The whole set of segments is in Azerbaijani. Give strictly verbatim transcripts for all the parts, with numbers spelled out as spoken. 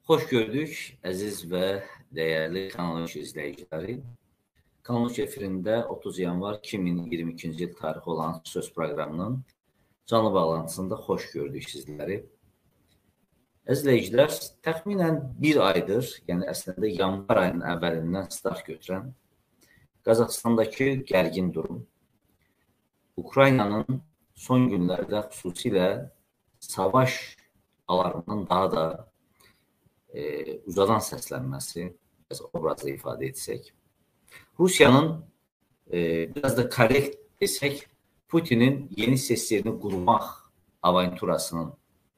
Xoş gördük, əziz və dəyərli Kanal üç izləyiciləri. Kanal üç efirində otuz yanvar iki min iyirmi ikinci il tarixi olan söz proqramının canlı bağlantısında xoş gördük sizləri. Əziz izləyicilər, təxminən bir aydır, yəni əslində yanvar ayının əvvəlindən start götürən Qazaxıstandakı gərgin durum, Ukraynanın son günlərdə xüsusilə savaş alarmının daha da E, uzadan səslənməsi, biraz obrazla ifadə etsək. Rusiyanın, e, biraz da korrekt desək, Putinin yeni seslerini qurmaq avanturasının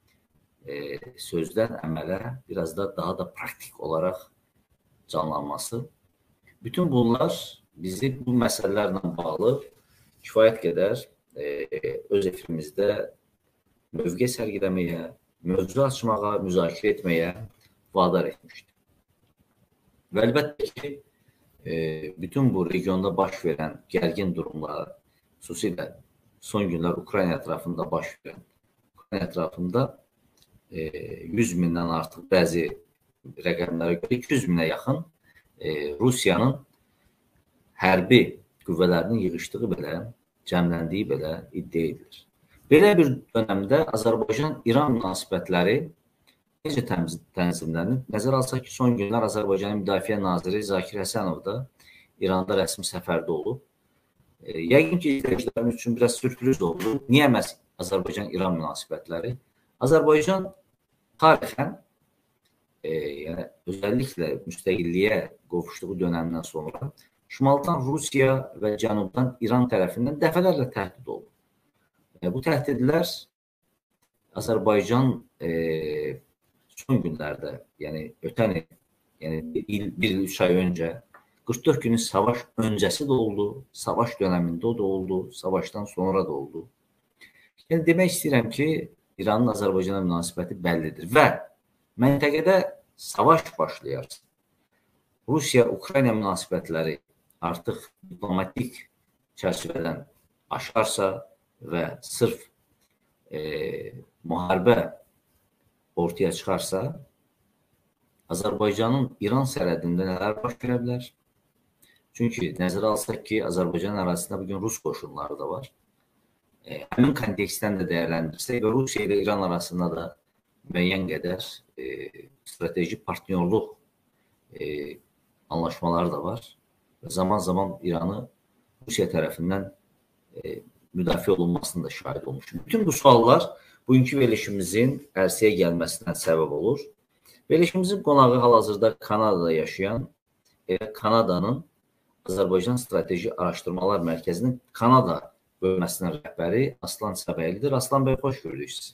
e, sözdən əmələ, biraz da daha da praktik olaraq canlanması. Bütün bunlar bizi bu məsələlərlə bağlı kifayət qədər e, öz efirimizdə mövqe sərgiləməyə, mövzu açmağa, müzakirə etməyə vadar etmişdir. Və əlbəttə ki, e, bütün bu regionda baş verən gərgin durumlar, xüsusilə son günlər Ukrayna ətrafında baş verən, Ukrayna ətrafında e, yüz mindən artıq bəzi rəqəmlərə görə iki yüz minə yaxın e, Rusiyanın hərbi qüvvələrinin yığışdığı belə, cəmləndiyi belə iddia edilir. Belə bir dönəmdə Azərbaycan-İran münasibətləri necə tənzimlənib? Nəzər alsaq ki, son günlər Azərbaycanın Müdafiə Naziri Zakir Həsənov da İranda rəsmi səfərdə olub. E, yəqin ki, izləyicilərimiz üçün biraz sürpriz oldu. Niyə məhz Azərbaycan-İran münasibətləri? Azərbaycan tarixən, e, yəni özəlliklə müstəqilliyə qovuşduğu dönəmdən sonra Şimaldan Rusiya və Cənubdan İran tərəfindən dəfələrlə təhdid olub. E, bu təhdidlər Azərbaycan e, son günlərdə, yəni ötən il, yəni bir, bir il, üç ay öncə, qırx dörd günün savaş öncəsi də oldu, savaş dönəmində da oldu, savaşdan sonra da oldu. Yəni demək istəyirəm ki, İranın Azərbaycana münasibəti bəllidir və məntəqədə savaş başlayarsa, Rusiya-Ukrayna münasibətləri artıq diplomatik çərçivədən aşarsa və sırf e, müharibə ortaya çıxarsa, Azərbaycanın İran sərhədində nələr baş verə bilər? Çünki nəzərə alsaq ki, Azərbaycan ərazisində bugün Rus qoşunları da var. E, həmin kontekstdən də dəyərləndirsək və Rusiya ilə İran arasında da müəyyən qədər e, strateji partnyorluq e, anlaşmaları da var. Və zaman-zaman İranı Rusiya tərəfindən e, müdafiə olunmasını da şahid olmuşum. Bütün bu suallar bugünkü verilişimizin ərsəyə gəlməsinə səbəb olur. Verilişimizin qonağı hal-hazırda Kanadada yaşayan, elə Kanadanın Azərbaycan Strateji Araşdırmalar Mərkəzinin Kanada bölməsinin rəhbəri Aslan Səbəylidir. Aslan bəy, xoş gördük sizi.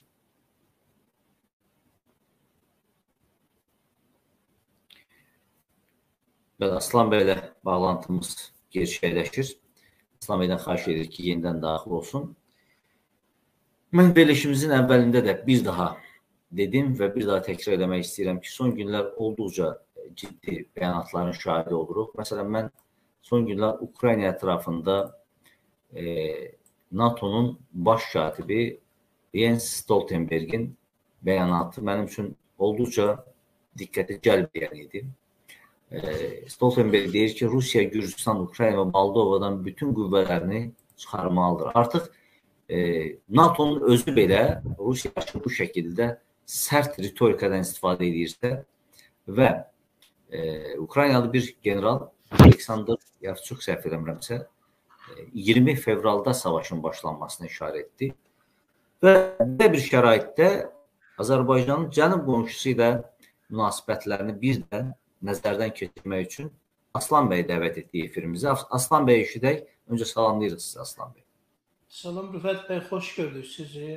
Və Aslan bəylə bağlantımız gerçəkləşir. Aslan bəydən xahiş edir ki, yenidən daxil olsun. Mən verilişimizin əvvəlində də bir daha dedim və bir daha təkrar eləmək istəyirəm ki, son günlər olduqca ciddi bəyanatların şahidi oluruq. Məsələn, mən son günlər Ukrayna ətrafında e, NATO'nun baş katibi Jens Stoltenberg'in bəyanatı mənim üçün olduqca diqqəti cəlb edən idi. E, Stoltenberg deyir ki, Rusiya, Gürcistan, Ukrayna və Moldovadan bütün qüvvələrini çıxarmalıdır. Artıq e, NATO'nun özü belə Rusiya bu şəkildə sərt ritorikadan istifadə edirsə və e, Ukraynalı bir general Aleksandr Yavçuk səhv eləmirəmsə iyirmi fevralda savaşın başlanmasına işarə etdi və belə bir şəraitdə Azərbaycanın cənub qonşusu ilə münasibətlərini bir də nəzərdən keçirmək üçün Aslan bəy dəvət etdiyi efirimizə. Aslan bəy eşidək. Öncə salamlayırıq sizi, Aslan bəy. Salam Rüfət bəy, xoş gördük sizi.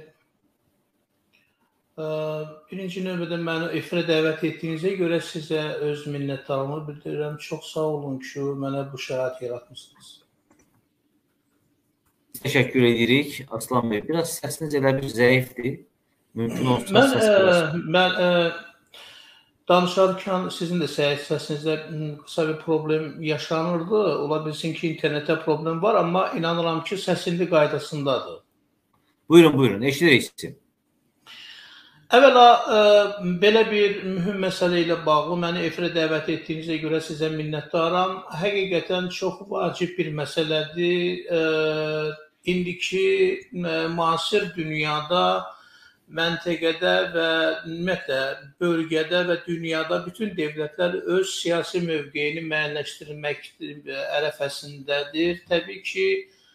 Birinci növbədə məni efirə dəvət etdiyinizə görə sizə öz minnətdarlığımı bildirirəm. Çox sağ olun ki, mənə bu şərait yaratmışsınız. Təşəkkür edirik. Aslan bəy, biraz səsiniz elə bir zəifdir. Mümkün olsa mən, səs biraz. Mən ə, danışarkən sizin də səsinizdə qısa bir problem yaşanırdı. Ola bilsin ki, internetdə problem var, amma inanıram ki, səs indi qaydasındadır. Buyurun, buyurun. Eşidirik sizi. Əvvəla ə, belə bir mühüm məsələ ilə bağlı məni efirə dəvət etdiyinizə görə sizə minnətdaram. Həqiqətən çox vacib bir məsələdir. Ə, indiki ə, müasir dünyada, məntəqədə və ümumiyyətlə bölgədə və dünyada bütün dövlətlər öz siyasi mövqeyini müəyyənləşdirmək ərəfəsindədir. Təbii ki,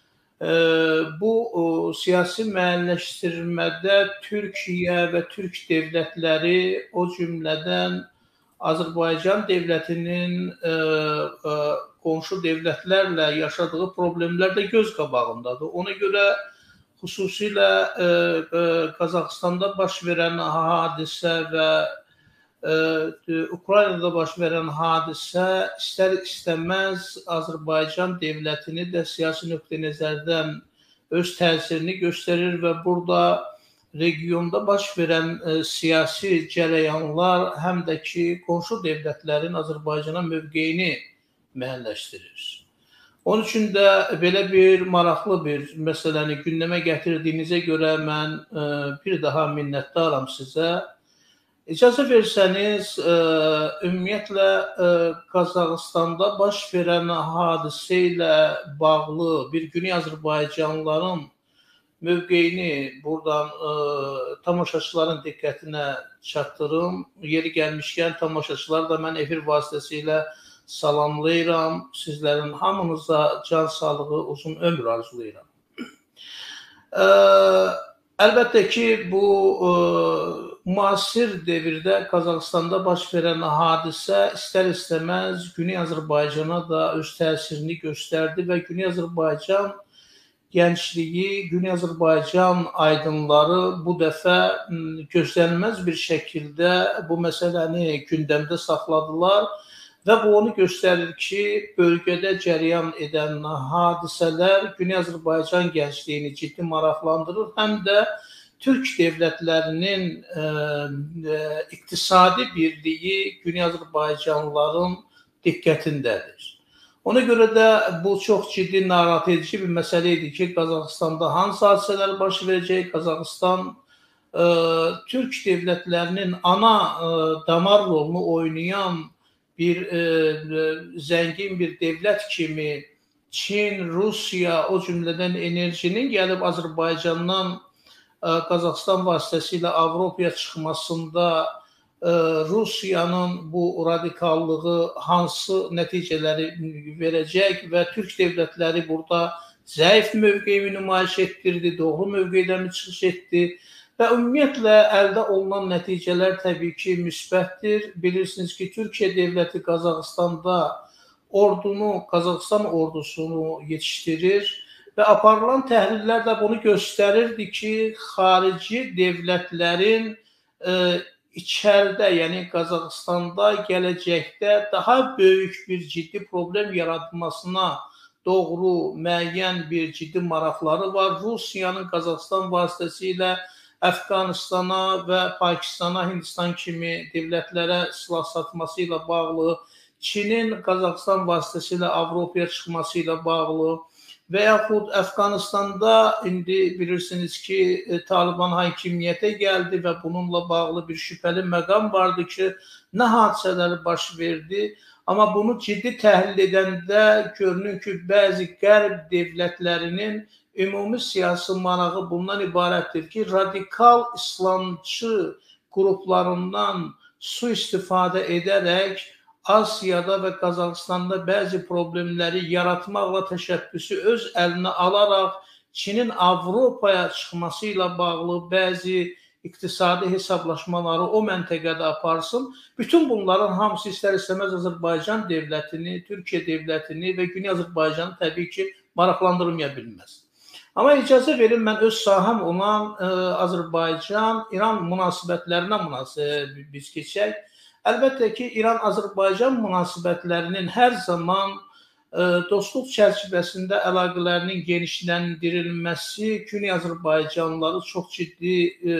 bu o, siyasi müəyyənləşdirmədə Türkiyə və Türk dövlətləri, o cümlədən Azərbaycan dövlətinin ə, ə, qonşu dövlətlərlə yaşadığı problemlər də göz qabağındadır. Ona görə xüsusilə ə, ə, Qazaxıstanda baş verən hadisə və ə, Ukraynada baş verən hadisə istər-istəməz Azərbaycan dövlətini də siyasi nöqteyi-nəzərdən öz təsirini göstərir və burada regionda baş verən ə, siyasi cərəyanlar həm də ki, qonşu dövlətlərin Azərbaycana mövqeyini müəyyənləşdirir. Onun üçün də belə bir maraqlı bir məsələni gündəmə gətirdiyinizə görə mən ə, bir daha minnətdaram sizə. İcazə versəniz, ə, ümumiyyətlə ə, Qazaxıstanda baş verən hadisə ilə bağlı bir Güney Azərbaycanlıların mövqeyini buradan ə, tamaşaçıların diqqətinə çatdırım. Yeri gəlmişkən tamaşaçılar da mən efir vasitəsilə salamlayıram. Sizlərin hamınıza can sağlığı, uzun ömür arzulayıram. Ə, əlbəttə ki, bu ə, müasir devirdə Qazaxıstanda baş verən hadisə istər-istəməz Güney Azərbaycana da öz təsirini göstərdi və Güney Azərbaycan gəncliyi, Güney Azərbaycan aydınları bu dəfə gözlənilməz bir şəkildə bu məsələni gündəmdə saxladılar və bu onu göstərir ki, bölgədə cərəyan edən hadisələr Güney Azərbaycan gəncliyini ciddi maraqlandırır, həm də Türk dövlətlərinin ə, ə, iqtisadi birliyi Güney Azərbaycanlıların diqqətindədir. Ona görə də bu çox ciddi narahat edici bir məsələ idi ki, Qazaxıstanda hansı hadisələr baş verəcək, Qazaxıstan ə, Türk dövlətlərinin ana ə, damar rolunu oynayan bir ə, zəngin bir dövlət kimi Çin, Rusiya, o cümlədən enerjinin gəlib Azərbaycandan ə, Qazaxıstan vasitəsilə Avropaya çıxmasında Rusiyanın bu radikallığı hansı nəticələri verəcək və Türk dövlətləri burada zəif mövqeyini nümayiş etdirdi, doğru mövqeydən mi çıxış etdi və ümumiyyətlə əldə olunan nəticələr təbii ki, müsbətdir. Bilirsiniz ki, Türkiyə dövləti Qazaxıstanda ordunu, Qazaxıstan ordusunu yetişdirir və aparılan təhlillər də bunu göstərirdi ki, xarici dövlətlərin ə, içəridə, yəni Qazaxıstanda gələcəkdə daha böyük bir ciddi problem yaratmasına doğru müəyyən bir ciddi maraqları var. Rusiyanın Qazaxıstan vasitəsilə Əfqanistana və Pakistana, Hindistan kimi dövlətlərə silah satması ilə bağlı, Çinin Qazaxıstan vasitəsilə Avropaya çıxması ilə bağlı və yaxud Əfqanistanda indi bilirsiniz ki, Taliban hakimiyyətə gəldi və bununla bağlı bir şübhəli məqam vardı ki, nə hadisələr baş verdi. Amma bunu ciddi təhlil edəndə görünür ki, bəzi qərb dövlətlərinin ümumi siyasi marağı bundan ibarətdir ki, radikal İslamçı qruplarından sui-istifadə edərək Asiyada və Qazaxıstanda bəzi problemləri yaratmaqla təşəbbüsü öz əlinə alaraq Çinin Avropaya çıxması ilə bağlı bəzi iqtisadi hesablaşmaları o məntəqədə aparsın. Bütün bunların hamısı istər-istəməz Azərbaycan dövlətini, Türkiyə dövlətini və Güney Azərbaycanı təbii ki, maraqlandırmaya bilməz. Amma icazə verin, mən öz sahəm olan Azərbaycan-İran münasibətlərinə münasibət biz keçək. Əlbəttə ki, İran-Azərbaycan münasibətlərinin hər zaman ə, dostluq çərçivəsində əlaqələrinin genişləndirilməsi Güney Azərbaycanlıları çox ciddi ə,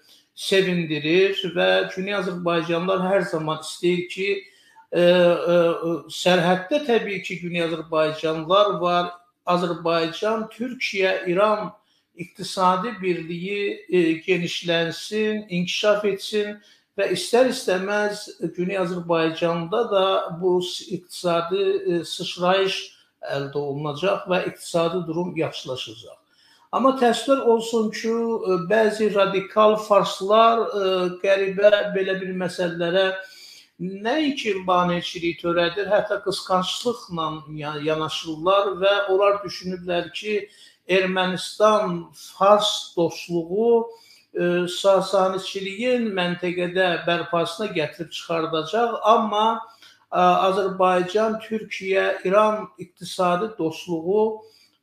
sevindirir və Güney Azərbaycanlılar hər zaman istəyir ki, ə, ə, sərhəddə təbii ki, Güney Azərbaycanlılar var. Azərbaycan, Türkiyə, İran iqtisadi birliyi e, genişlənsin, inkişaf etsin və istər-istəməz Güney Azərbaycanda da bu iqtisadi e, sıçrayış əldə olunacaq və iqtisadi durum yaxşılaşacaq. Amma təəssüflər olsun ki, bəzi radikal farslar e, qəribə belə bir məsələlərə nəinki maneçilik törədir, hətta qısqanclıqla yanaşırlar və onlar düşünürlər ki, Ermənistan Fars dostluğu e, Sasaniçiliyin məntəqədə bərpasına gətirib çıxardacaq, amma e, Azərbaycan, Türkiyə, İran iqtisadi dostluğu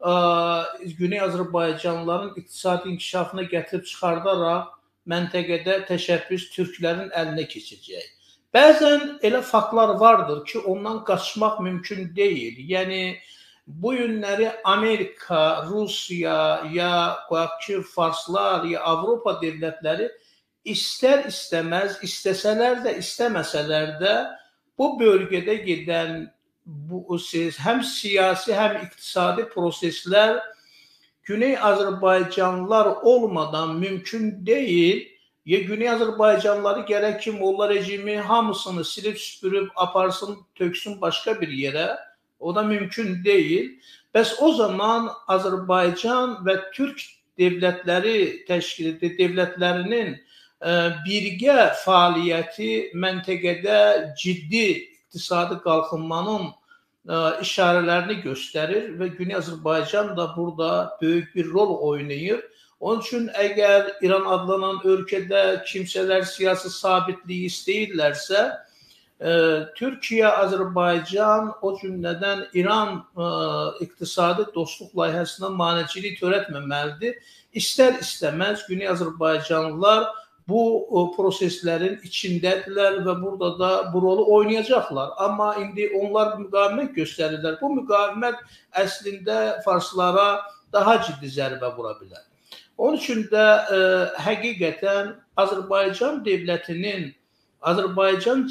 Güney Azərbaycanlıların iqtisadi inkişafına gətirib çıxardaraq məntəqədə təşəbbüs türklərin əlinə keçəcək. Bəzən elə faktlar vardır ki, ondan qaçmaq mümkün deyil. Yəni, bu günləri Amerika, Rusiya, ya ki, Farslar, ya Avropa devlətləri istər-istəməz, istəsələr də, istəməsələr də bu bölgədə gedən bu həm siyasi, həm iqtisadi proseslər Güney Azərbaycanlılar olmadan mümkün deyil. Ya Güney Azərbaycanlıları gərək ki, Molla rejimi hamısını silib süpürüb aparsın, töksün başqa bir yerə. O da mümkün deyil. Bəs o zaman Azərbaycan və Türk devlətləri təşkil edir, devlətlərinin birgə fəaliyyəti məntəqədə ciddi iqtisadi qalxınmanın işarələrini göstərir və Güney Azərbaycan da burada böyük bir rol oynayır. Onun üçün əgər İran adlanan ölkədə kimsələr siyasi sabitliyi istəyirlərsə, Türkiyə, Azərbaycan, o cümlədən İran iqtisadi dostluq layihəsinə maneçilik törətməməlidir. İstər-istəməz Güney Azərbaycanlılar bu proseslərin içindədirlər və burada da bu rolu oynayacaqlar. Amma indi onlar müqavimət göstərirlər. Bu müqavimət əslində farslara daha ciddi zərbə vura bilər. Onun üçün də e, həqiqətən Azərbaycan devlətinin, Azərbaycan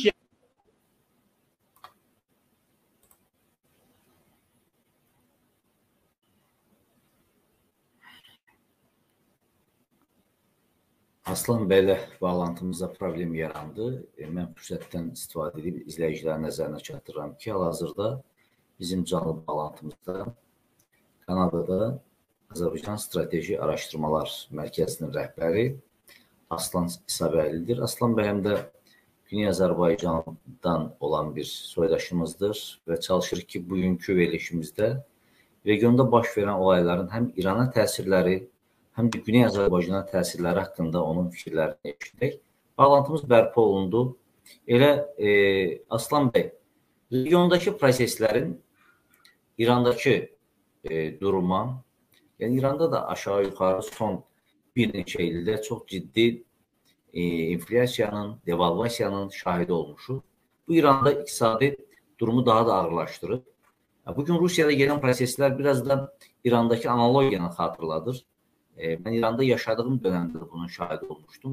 Aslan bəylə bağlantımızda problem yarandı. Mən fürsətdən istifadə edib izləyicilərin nəzərinə çatdırıram ki, hal-hazırda bizim canlı bağlantımızda Kanadada Azərbaycan Strateji Araşdırmalar Mərkəzinin rəhbəri Aslan İsabəylidir. Aslan bəy həm də Güney Azərbaycandan olan bir soydaşımızdır və çalışır ki, bugünkü verilişimizdə regionda baş verən olayların həm İrana təsirləri, həm də Güney Azərbaycana təsirləri haqqında onun fikirlərini eşitdik. Bağlantımız bərpa olundu. Elə e, Aslan bəy, regiondakı proseslərin İrandakı e, duruma, yəni İranda da aşağı-yuxarı son bir neçə ildə çox ciddi e, inflyasiyanın, devalvasiyanın şahidi olmuşuq. Bu İranda iqtisadi durumu daha da ağırlaşdırıb. Bugün Rusiyada gedən proseslər biraz da İrandakı analogiyanı xatırladır. Mən İranda yaşadığım dönəmdə bunun şahidi olmuşdum.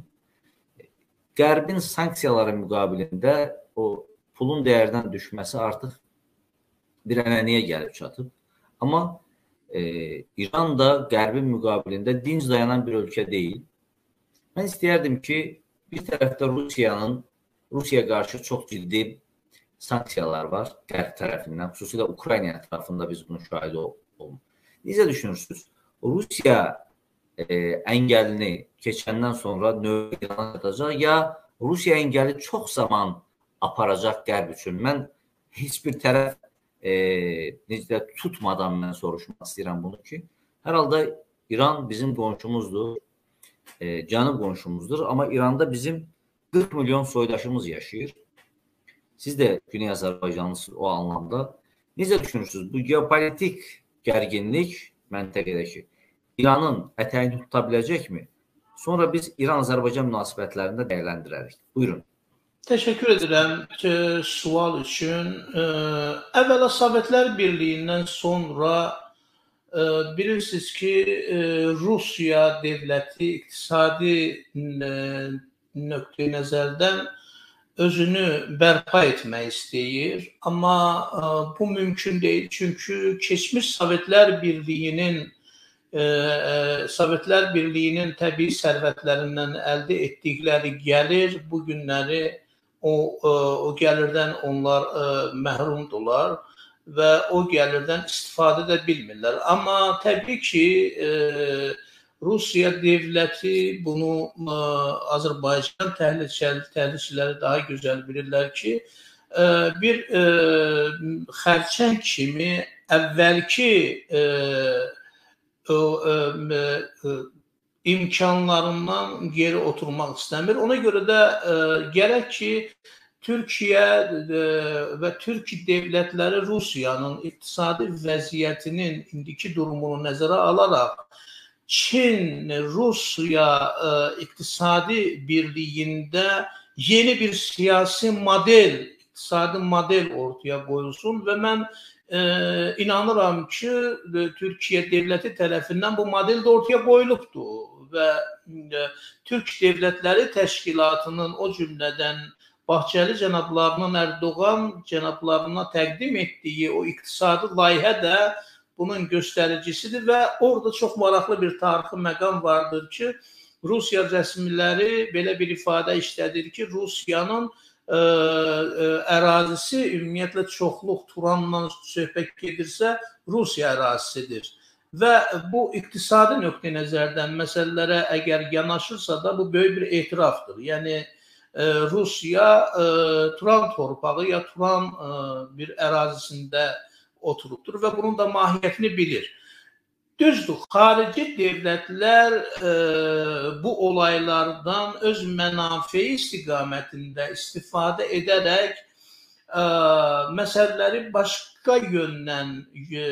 Qərbin sanksiyaları müqabilində o pulun dəyərdən düşməsi artıq bir ənənəyə gəlib çatıb. Amma e, İran da Qərbin müqabilində dinc dayanan bir ölkə deyil. Mən istəyərdim ki, bir tərəfdə Rusiyanın, Rusiyaya qarşı çox ciddi sanksiyalar var Qərb tərəfindən, xüsusilə Ukrayna ətrafında biz bunun şahidi olmuş. Necə düşünürsünüz? Rusiya e, əngəlini keçəndən sonra növbə İrana atacaq, ya Rusiya əngəli çox zaman aparacaq Qərb üçün? Mən heç bir tərəf e, necə tutmadan mən soruşmaq istəyirəm bunu ki, hər halda İran bizim qonşumuzdur, e, canı qonşumuzdur, amma İranda bizim qırx milyon soydaşımız yaşayır. Siz də Güney Azərbaycanlısınız o anlamda. Necə düşünürsünüz? Bu geopolitik gərginlik məntəqədəki İranın ətəyini tuta biləcəkmi? Sonra biz İran-Azərbaycan münasibətlərində dəyərləndirərik. Buyurun. Təşəkkür edirəm ki, sual üçün. Əvvəla Sovetlər Birliyindən sonra bilirsiniz ki, Rusiya devləti iqtisadi nöqteyi nəzərdən özünü bərpa etmək istəyir. Amma bu mümkün deyil. Çünki keçmiş Sovetlər Birliyinin e, e, Sovetlər Birliyinin təbii sərvətlərindən əldə etdikləri gəlir bu günləri o, e, o gəlirdən onlar e, məhrumdular və o gəlirdən istifadə edə bilmirlər. Amma təbii ki, e, Rusiya dövləti bunu e, Azərbaycan təhlilçiləri daha gözəl bilirlər ki, e, bir e, xərçəng kimi əvvəlki e, o, e, e, imkanlarından geri oturmaq istəmir. Ona görə də e, gərək ki, Türkiyə və Türk dövlətləri Rusiyanın iqtisadi vəziyyətinin indiki durumunu nəzərə alaraq Çin-Rusiya iqtisadi birliyində yeni bir siyasi model, iqtisadi model ortaya qoyulsun və mən e, inanıram ki, Türkiyə dövləti tərəfindən bu model də ortaya qoyulubdur və e, Türk Dövlətləri Təşkilatının o cümlədən Bahçeli cənablarının Erdoğan cənablarına təqdim etdiyi o iqtisadi layihə də bunun göstəricisidir və orada çox maraqlı bir tarixi məqam vardır ki, Rusiya rəsmiləri belə bir ifadə işlədir ki, Rusiyanın ə, ə, ərazisi ümumiyyətlə çoxluq Turanla söhbət gedirsə, Rusiya ərazisidir. Və bu iqtisadi nöqteyi nəzərdən məsələlərə əgər yanaşırsa da bu böyük bir etirafdır. Yəni Rusiya e, Turan torpağı ya Turan e, bir ərazisində oturubdur və bunun da mahiyyətini bilir. Düzdür, xarici dövlətlər e, bu olaylardan öz mənafeyi istiqamətində istifadə edərək e, məsələləri başqa yöndən e,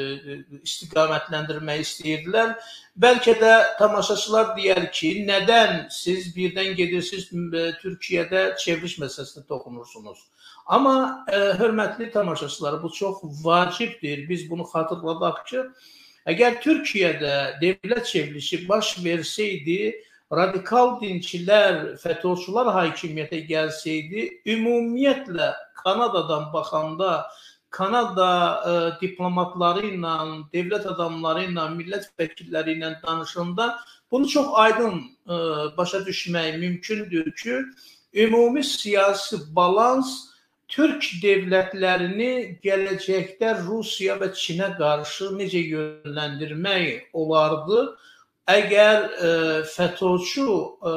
istiqamətləndirmək istəyirlər. Bəlkə də tamaşaçılar deyər ki, nədən siz birdən gedirsiniz Türkiyədə çevriliş məsələsinə toxunursunuz. Amma e, hörmətli tamaşaçılar, bu çox vacibdir. Biz bunu xatırladaq ki, əgər Türkiyədə dövlət çevrilişi baş versəydi, radikal dinçilər, fətorçular hakimiyyətə gəlsəydi, ümumiyyətlə Kanadadan baxanda Kanada e, diplomatları ilə, dövlət adamları ilə, millət vəkilləri ilə danışanda bunu çox aydın e, başa düşmək mümkündür ki, ümumi siyasi balans Türk dövlətlərini gələcəkdə Rusiya və Çinə qarşı necə yönləndirmək olardı? Əgər e, FETÖ'çü e,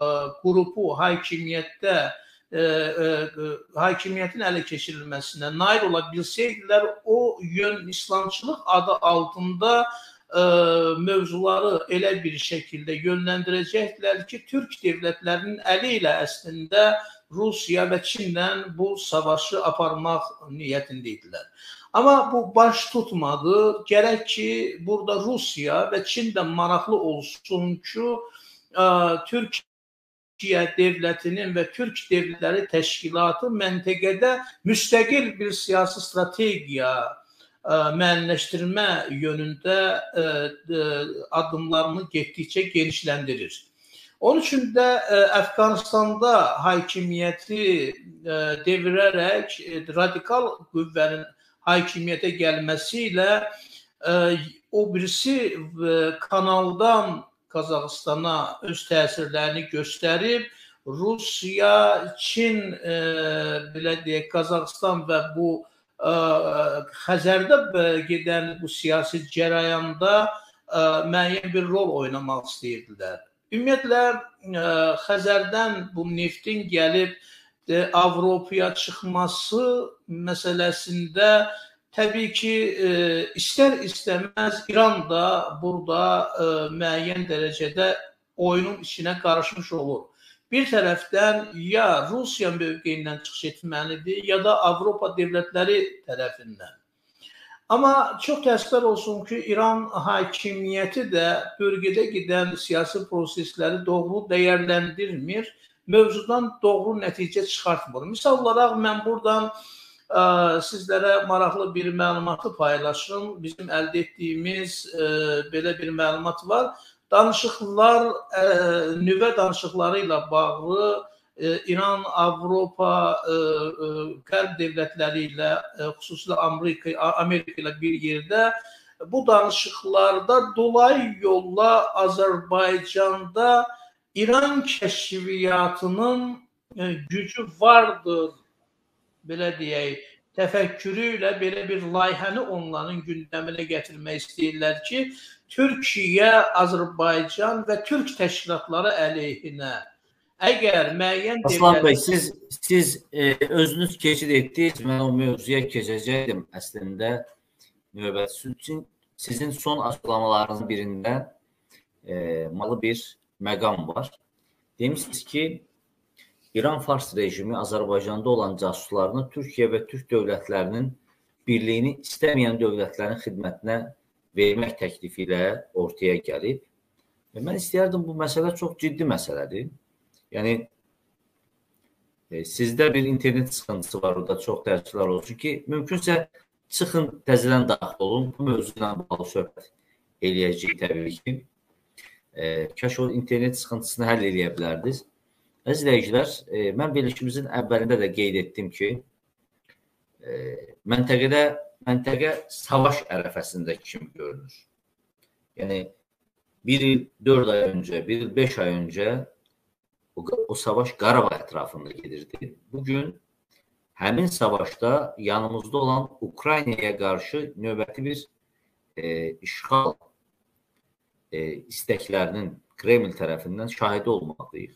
qrupu hakimiyyətdə E, e, hakimiyyətin ələ keçirilməsinə nail ola bilsəydilər, o yön İslamçılıq adı altında e, mövzuları elə bir şəkildə yönləndirəcəklər ki, Türk dövlətlərinin əli ilə əslində Rusiya və Çinlə bu savaşı aparmaq niyyətindəydilər. Amma bu baş tutmadı. Gərək ki, burada Rusiya və Çin də maraqlı olsun ki, e, Türk Türkiyə dövlətinin və Türk Dövlətləri Təşkilatı məntəqədə müstəqil bir siyasi strategiya ə, müəyyənləşdirmə yönündə ə, ə, addımlarını getdikcə genişləndirir. Onun üçün də ə, Əfqanistanda hakimiyyəti ə, devirərək ə, radikal qüvvənin hakimiyyətə gəlməsi ilə ə, o birisi ə, kanaldan Qazaxıstana öz təsirlərini göstərib, Rusiya, Çin, e, belə deyək, Qazaxıstan və bu e, Xəzərdə gedən bu siyasi cərayanda e, müəyyən bir rol oynamaq istəyirdilər. Ümumiyyətlə, e, Xəzərdən bu neftin gəlib e, Avropaya çıxması məsələsində təbii ki, e, istər-istəməz İran da burada e, müəyyən dərəcədə oyunun içinə qarışmış olur. Bir tərəfdən ya Rusiya mövqeyindən çıxış etməlidir, ya da Avropa dövlətləri tərəfindən. Amma çox təəssüflər olsun ki, İran hakimiyyəti də bölgədə gedən siyasi prosesləri doğru dəyərləndirmir, mövzudan doğru nəticə çıxartmır. Misal olaraq, mən buradan sizlərə maraqlı bir məlumatı paylaşım. Bizim əldə etdiyimiz e, belə bir məlumat var. Danışıqlar, e, nüvə danışıqları ilə bağlı e, İran, Avropa, e, e, qərb dövlətləri ilə, e, xüsusilə Amerika, Amerika ilə bir yerdə bu danışıqlarda dolayı yolla Azərbaycanda İran kəşfiyyatının gücü vardır, belə deyək, təfəkkürü ilə belə bir layihəni onların gündəminə gətirmək istəyirlər ki, Türkiyə, Azərbaycan və Türk təşkilatları əleyhinə əgər müəyyən Aslan bəy, siz, siz e, özünüz keçid etdiniz, mən o mövzuya keçəcəkdim əslində növbəti üçün. Sizin son açıqlamalarınızın birində e, malı bir məqam var. Demişsiniz ki, İran Fars rejimi Azərbaycanda olan casuslarını Türkiyə və Türk dövlətlərinin birliyini istəməyən dövlətlərin xidmətinə vermək təklifi ilə ortaya gəlib. Və mən istəyərdim, bu məsələ çox ciddi məsələdir. Yəni, e, sizdə bir internet sıxıntısı var, orada çox tərcihlər olsun ki, mümkünsə çıxın, təzədən daxil olun, bu mövzu ilə bağlı söhbət eləyəcəyik təbii ki. E, kaş o internet sıxıntısını həll eləyə bilərdiniz. Əziz izləyicilər, e, mən verilişimizin əvvəlində də qeyd etdim ki, e, məntəqədə, məntəqə savaş ərəfəsində kimi görünür. Yəni, bir il dörd ay öncə, bir il beş ay öncə o, o savaş Qarabağ ətrafında gedirdi. Bugün həmin savaşda yanımızda olan Ukraynaya qarşı növbəti bir e, işğal e, istəklərinin Kreml tərəfindən şahidi olmalıyıq.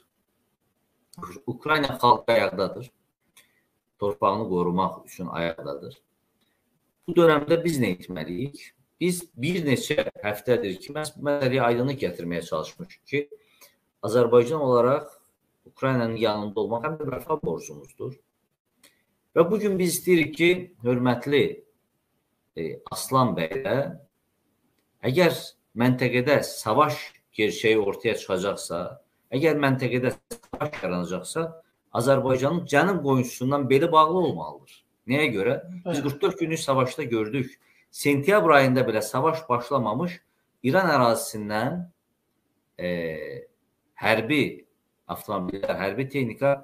Ukrayna xalqı ayaqdadır. Torpağını qorumaq üçün ayaqdadır. Bu dönəmdə biz nə etməliyik? Biz bir neçə həftədir ki, məhz bu məsələyə aydınlıq gətirməyə çalışmışıq ki, Azərbaycan olaraq Ukraynanın yanında olmaq həm də vəfa borcumuzdur. Və bugün biz istəyirik ki, hörmətli e, Aslan bəylə, əgər məntəqədə savaş gerçəyi ortaya çıxacaqsa, əgər məntəqədə savaş yaranacaqsa, Azərbaycanın cənub qoyunçusundan beli bağlı olmalıdır. Nəyə görə? Biz qırx dörd günlük savaşda gördük. Sentyabr ayında belə savaş başlamamış İran ərazisindən e, hərbi avtomobillər, hərbi texnika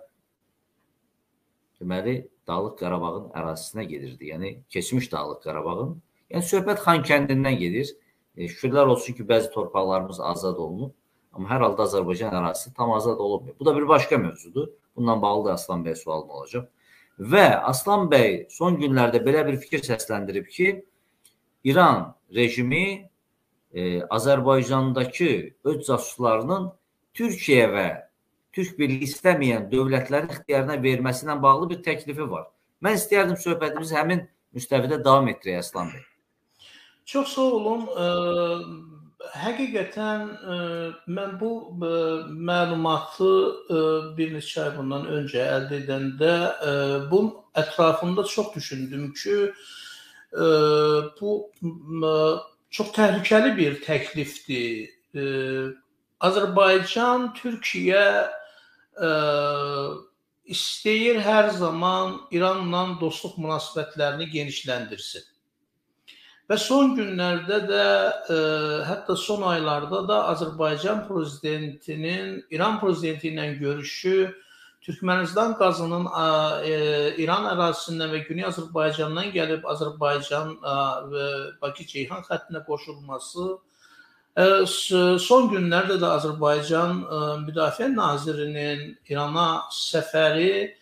deməli, Dağlıq Qarabağın ərazisinə gedirdi. Yəni, keçmiş Dağlıq Qarabağın. Yəni, söhbət Xankəndindən gedir. E, şükürlər olsun ki, bəzi torpaqlarımız azad olunub. Amma hər halda Azərbaycan ərazisi tam azad olunmuyor. Bu da bir başqa mövzudur. Bundan bağlı da Aslan bəy sualım olacaq. Və Aslan bəy son günlərdə belə bir fikir səsləndirib ki, İran rejimi e, Azərbaycandakı öz casuslarının Türkiyə və Türk birliyi istəməyən dövlətlərin ixtiyarına verməsindən bağlı bir təklifi var. Mən istəyərdim söhbətimizi həmin müstəvidə davam etdirək Aslan bəy. Çox sağ olun. Həqiqətən mən bu məlumatı bir neçə ay bundan öncə əldə edəndə bunun ətrafında çox düşündüm ki, bu çox təhlükəli bir təklifdir. Azərbaycan, Türkiyə istəyir hər zaman İranla dostluq münasibətlərini genişləndirsin. Və son günlərdə də, e, hətta son aylarda da Azərbaycan prezidentinin İran prezidenti ilə görüşü, Türkmənistan qazının e, İran ərazisindən və Güney Azərbaycandan gəlib Azərbaycan e, və Bakı-Ceyhan xəttinə qoşulması, e, son günlərdə də Azərbaycan e, Müdafiə Nazirinin İrana səfəri,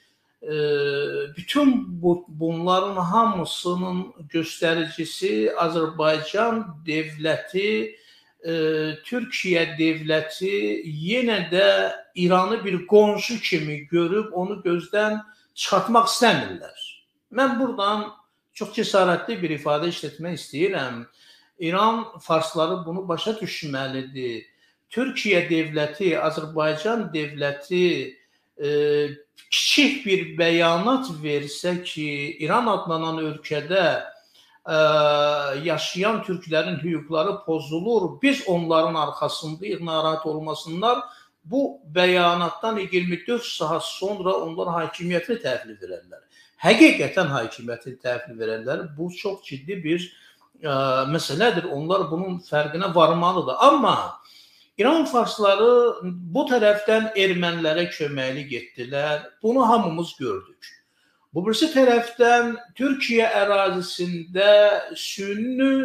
bütün bu, bunların hamısının göstəricisi Azərbaycan dövləti, e, Türkiyə dövləti yenə də İranı bir qonşu kimi görüb onu gözdən çıxartmaq istəmirlər. Mən buradan çox cəsarətli bir ifadə işlətmək istəyirəm. İran farsları bunu başa düşməlidir. Türkiyə dövləti, Azərbaycan dövləti e, kiçik bir bəyanat versə ki, İran adlanan ölkədə ə, yaşayan türklərin hüquqları pozulur, biz onların arxasındayıq, narahat olmasınlar, bu bəyanatdan iyirmi dörd saat sonra onlar hakimiyyətini təhvil verərlər. Həqiqətən hakimiyyətini təhvil verərlər. Bu çox ciddi bir ə, məsələdir. Onlar bunun fərqinə varmalıdır. Amma İran farsları bu tərəfdən ermənilərə köməkli getdilər. Bunu hamımız gördük. Bu birisi tərəfdən Türkiyə ərazisində sünni,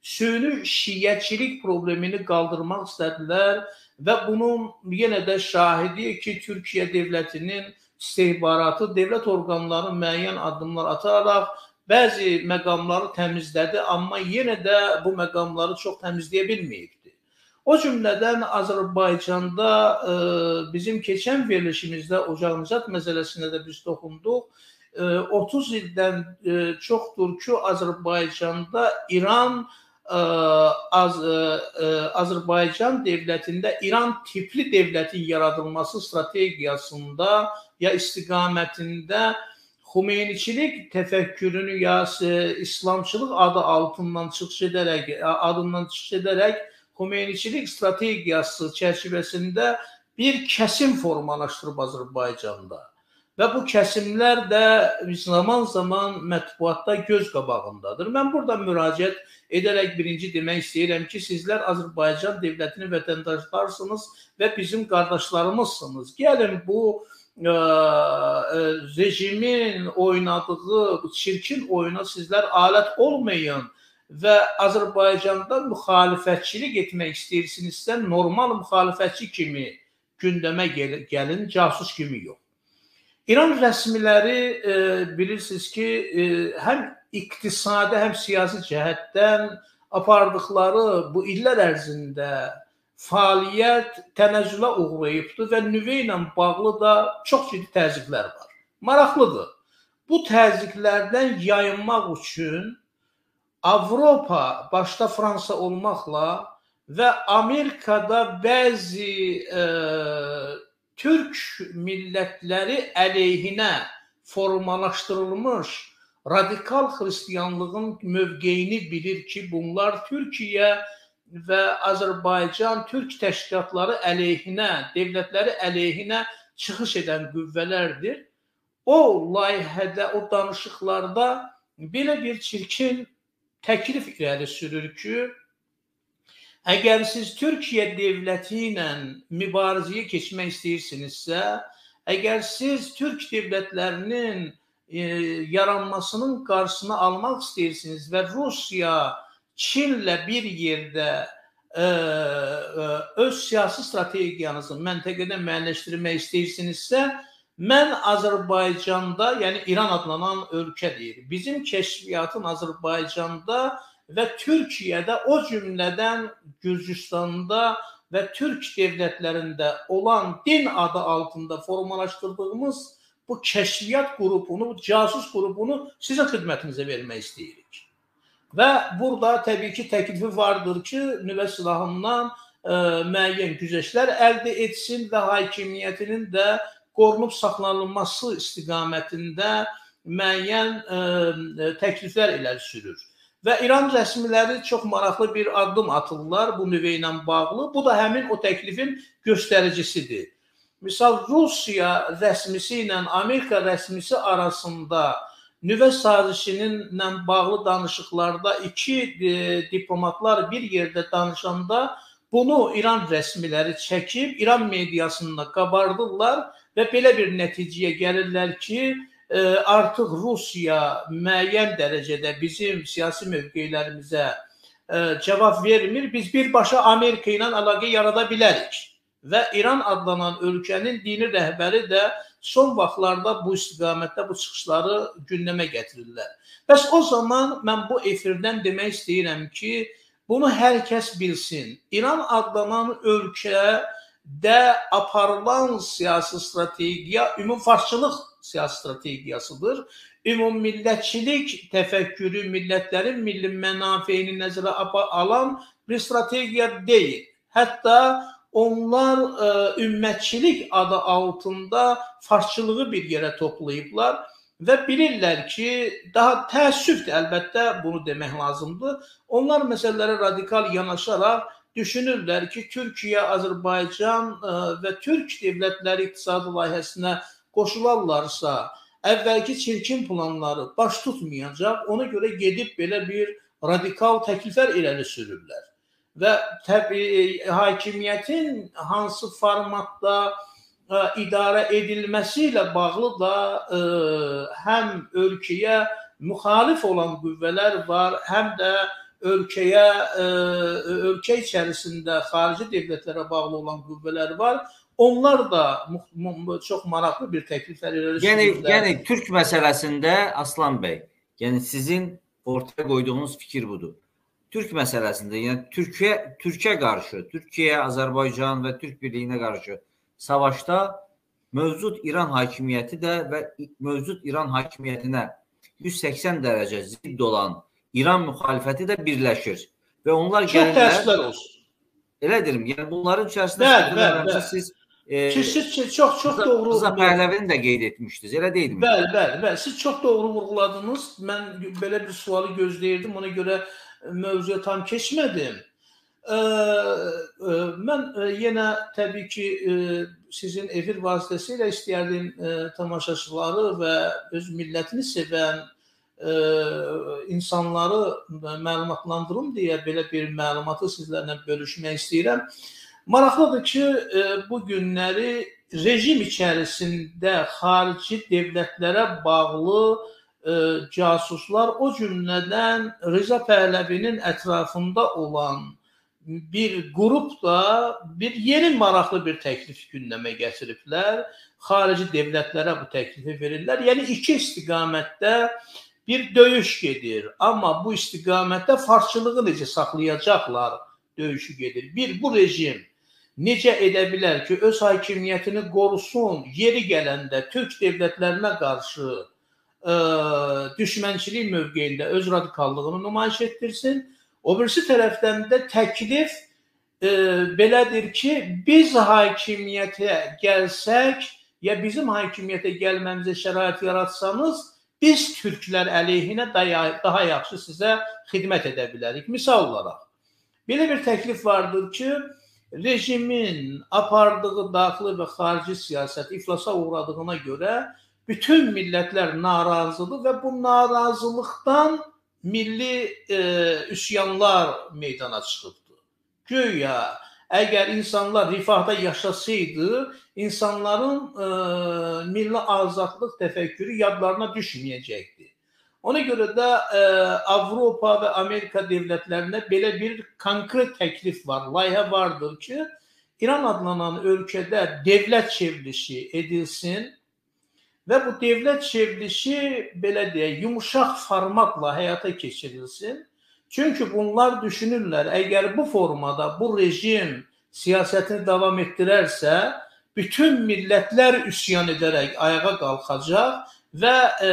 süni şiyyətçilik problemini qaldırmaq istədilər və bunun yenə də şahidi ki, Türkiyə dövlətinin istihbaratı, dövlət orqanları müəyyən addımlar ataraq bəzi məqamları təmizlədi, amma yenə də bu məqamları çox təmizləyə bilməyibdi. O cümlədən Azərbaycanda e, bizim keçən verilişimizdə ocaq-nizat məsələsinə də biz toxunduq. E, otuz ildən e, çoxdur ki, Azərbaycanda İran e, Az, e, Azərbaycan dövlətində İran tipli dövlətin yaradılması strategiyasında ya istiqamətində Xomeyniçilik təfəkkürünü ya İslamçılıq adı altından çıxış edərək, adından çıxış edərək Xomeyniçilik strategiyası çərçivəsində bir kəsim formalaşdırıb Azərbaycanda. Və bu kəsimlər də zaman-zaman mətbuatda göz qabağındadır. Mən burada müraciət edərək birinci demək istəyirəm ki, sizlər Azərbaycan dövlətinin vətəndaşlarsınız və bizim qardaşlarımızsınız. Gəlin bu e, e, rejimin oynadığı çirkin oyuna sizlər alət olmayın və Azərbaycanda müxalifətçilik etmək istəyirsinizsə, normal müxalifətçi kimi gündəmə gəlin, casus kimi yox. İran rəsmiləri e, bilirsiniz ki, e, həm iqtisadi, həm siyasi cəhətdən apardıqları bu illər ərzində fəaliyyət tənəzzülə uğrayıbdır və nüvə ilə bağlı da çox ciddi təzyiqlər var. Maraqlıdır. Bu təzyiqlərdən yayınmaq üçün Avropa, başda Fransa olmaqla və Amerikada bəzi e, Türk millətləri əleyhinə formalaşdırılmış radikal xristiyanlığın mövqeyini bilir ki, bunlar Türkiyə və Azərbaycan Türk təşkilatları əleyhinə, dövlətləri əleyhinə çıxış edən qüvvələrdir. O layihədə, o danışıqlarda belə bir çirkin təklif irəli sürür ki, əgər siz Türkiyə dövləti ilə mübarizəyə keçmək istəyirsinizsə, əgər siz Türk dövlətlərinin e, yaranmasının qarşısını almaq istəyirsiniz və Rusiya, Çinlə bir yerdə e, e, öz siyasi strategiyanızı məntəqədə müəyyənləşdirmək istəyirsinizsə, mən Azərbaycanda, yəni İran adlanan ölkə deyir, bizim kəşfiyyatın Azərbaycanda və Türkiyədə, o cümlədən Gürcüstanda və Türk dövlətlərində olan din adı altında formalaşdırdığımız bu kəşfiyyat qrupunu, bu casus qrupunu sizin xidmətinizə vermək istəyirik. Və burada təbii ki, təklifi vardır ki, nüvə silahından e, müəyyən güzəştlər əldə etsin və hakimiyyətinin də qorunub saxlanılması istiqamətində müəyyən e, təkliflər irəli sürür. Və İran rəsmiləri çox maraqlı bir addım atırlar bu nüvə ilə bağlı. Bu da həmin o təklifin göstəricisidir. Misal, Rusiya rəsmisi ilə Amerika rəsmisi arasında nüvə sazişinlə bağlı danışıqlarda iki e, diplomatlar bir yerdə danışanda bunu İran rəsmiləri çəkib, İran mediasında qabardırlar və belə bir nəticəyə gəlirlər ki, artıq Rusiya müəyyən dərəcədə bizim siyasi mövqeylərimizə cavab vermir. Biz birbaşa Amerika ilə əlaqə yarada bilərik. Və İran adlanan ölkənin dini rəhbəri də son vaxtlarda bu istiqamətdə bu çıxışları gündəmə gətirirlər. Bəs o zaman mən bu efirdən demək istəyirəm ki, bunu hər kəs bilsin. İran adlanan ölkədə aparılan siyasi strategiya ümumfarsçılıq siyasi strategiyasıdır. Ümummillətçilik təfəkkürü, millətlərin milli mənafeyini nəzərə alan bir strategiya deyil. Hətta onlar ə, ümmətçilik adı altında farsçılığı bir yerə toplayıblar və bilirlər ki, daha təəssüfdür, əlbəttə bunu demək lazımdır. Onlar məsələlərə radikal yanaşaraq düşünürlər ki, Türkiyə, Azərbaycan ə, və Türk dövlətləri iqtisadi layihəsinə qoşularlarsa, əvvəlki çirkin planları baş tutmayacaq, ona görə gedib belə bir radikal təkliflər irəli sürürlər. Və təbii hakimiyyətin hansı formatda ə, idarə edilməsi ilə bağlı da ə, həm ölkəyə müxalif olan qüvvələr var, həm də ölkəyə, e, ölkə içərisində xarici dövlətlərə bağlı olan qüvvələr var. Onlar da çox maraqlı bir təkliflər irəli sürürlər. Yəni, yəni Türk məsələsində Aslan bəy, yəni sizin ortaya qoyduğunuz fikir budur. Türk məsələsində, yəni Türkiyə, Türkiyə qarşı, Türkiyə, Azərbaycan və Türk birliyinə qarşı savaşda mövcud İran hakimiyyəti də və mövcud İran hakimiyyətinə yüz səksən dərəcə zidd olan İran müxalifəti də birləşir. Və onlar çox təəssüflər olsun. Elədirim, yəni bunların içərisində bəl, bəl, bəl. siz E, siz çox çox doğru. Rıza Pəhləvini də qeyd etmişdiniz, elə deyilmi? Bəli, bəli, bəli. Siz çox doğru vurğuladınız. Mən belə bir sualı gözləyirdim. Ona görə mövzuya tam keçmədim. E, e, mən e, yenə təbii ki e, sizin efir vasitəsilə istəyərdim e, tamaşaçıları və öz millətini sevən e, insanları məlumatlandırım deyə belə bir məlumatı sizlərlə bölüşmək istəyirəm. Maraqlıdır ki, bu günləri rejim içərisində xarici dövlətlərə bağlı casuslar, o cümlədən Rıza Pəhləvinin ətrafında olan bir qrup da bir yeni maraqlı bir təklif gündəmə gətiriblər. Xarici dövlətlərə bu təklifi verirlər. Yəni iki istiqamətdə bir döyüş gedir. Amma bu istiqamətdə farsçılığı necə saxlayacaqlar döyüşü gedir. Bir, bu rejim necə edə bilər ki, öz hakimiyyətini qorusun, yeri gələndə türk dövlətlərinə qarşı ə, düşmənçilik mövqeyində öz radikallığını nümayiş etdirsin. O birisi tərəfdən də təklif ə, belədir ki, biz hakimiyyətə gəlsək, ya bizim hakimiyyətə gəlməmizə şərait yaratsanız, biz türklər əleyhinə daha yaxşı sizə xidmət edə bilərik. Misal olaraq, belə bir təklif vardır ki, rejimin apardığı daxili və xarici siyasət iflasa uğradığına görə bütün millətlər narazıdır və bu narazılıqdan milli e, üsyanlar meydana çıxıbdır. Güya əgər insanlar rifahda yaşasaydı, insanların e, milli azadlıq təfəkkürü yadlarına düşməyəcəkdi. Ona görə də e, Avropa və Amerika dövlətlərinə belə bir konkret təklif var, layihə vardır ki, İran adlanan ölkədə dövlət çevrilişi edilsin və bu dövlət çevrilişi belə deyək, yumuşaq formatla həyata keçirilsin. Çünki bunlar düşünürlər, əgər bu formada bu rejim siyasətini davam etdirərsə, bütün millətlər üsyan edərək ayağa qalxacaq və e,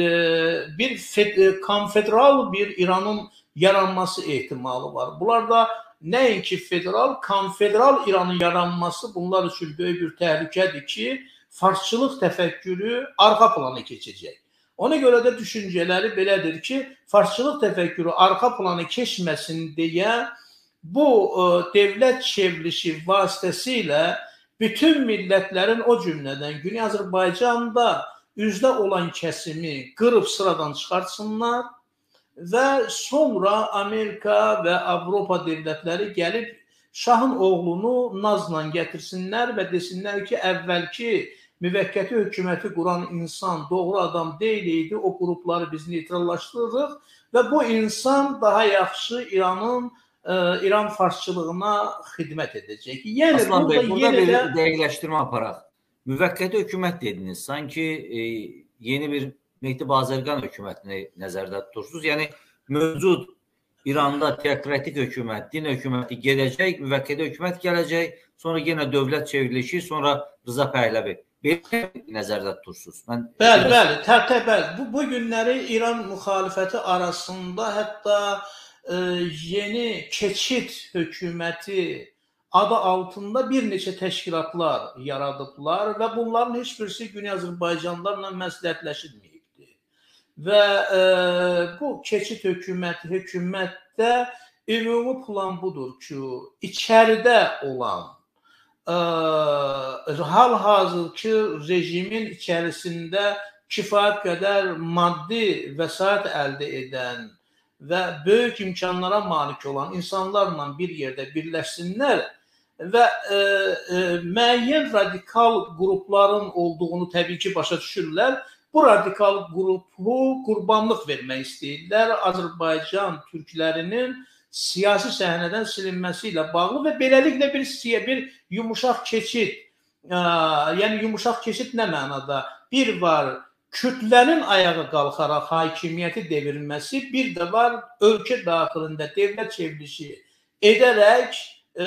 bir fed, konfederal bir İranın yaranması ehtimalı var. Bunlarda nəinki federal, konfederal İranın yaranması bunlar üçün böyük bir təhlükədir ki, farsçılıq təfəkkürü arxa plana keçəcək. Ona görə də düşüncələri belədir ki, farsçılıq təfəkkürü arxa plana keçməsin deyə bu e, dövlət çevrilişi vasitəsilə bütün millətlərin, o cümlədən Güney Azərbaycanda üzdə olan kəsimi qırıb sıradan çıxartsınlar və sonra Amerika və Avropa dövlətləri gəlib şahın oğlunu nazla gətirsinlər və desinlər ki, əvvəlki müvəqqəti hökuməti quran insan doğru adam deyil idi, o qrupları biz neytrallaşdırırıq və bu insan daha yaxşı İranın ə, İran farsçılığına xidmət edəcək. Yəni, Aslan burada bəy, burada bir də... dəqiqləşdirmə aparaq. Müvəqqəti hökumət dediniz. Sanki e, yeni bir Mehdi Bazargan hökumətini nəzərdə tutursunuz. Yəni mövcud İranda teokratik hökumət, din hökuməti gedəcək, müvəqqəti hökumət gələcək, sonra yenə dövlət çevrilişi, sonra Rıza Pəhləvi. Belə nəzərdə tutursunuz. Mən bəli, bəli, təbii, bəli. Bu, bu günləri İran müxalifəti arasında hətta e, yeni keçid hökuməti adı altında bir neçə təşkilatlar yaradıblar və bunların heç birisi Güney Azərbaycanlılarla məsləhətləşilməyibdir. Və e, bu keçid hökuməti, hökumətdə ümumi plan budur ki, içəridə olan e, hal-hazırki rejimin içərisində kifayət qədər maddi vəsait əldə edən və böyük imkanlara malik olan insanlarla bir yerdə birləşsinlər və e, e, müəyyən radikal qrupların olduğunu təbii ki başa düşürlər. bu radikal qrupu qurbanlıq vermək istəyirlər Azərbaycan türklərinin siyasi səhnədən silinməsi ilə bağlı və beləliklə bir bir yumuşaq keçid, ə, yəni yumuşaq keçid nə mənada? Bir var kütlənin ayağa qalxaraq hakimiyyəti devirməsi, bir də var ölkə daxilində dövlət çevrilişi edərək ə,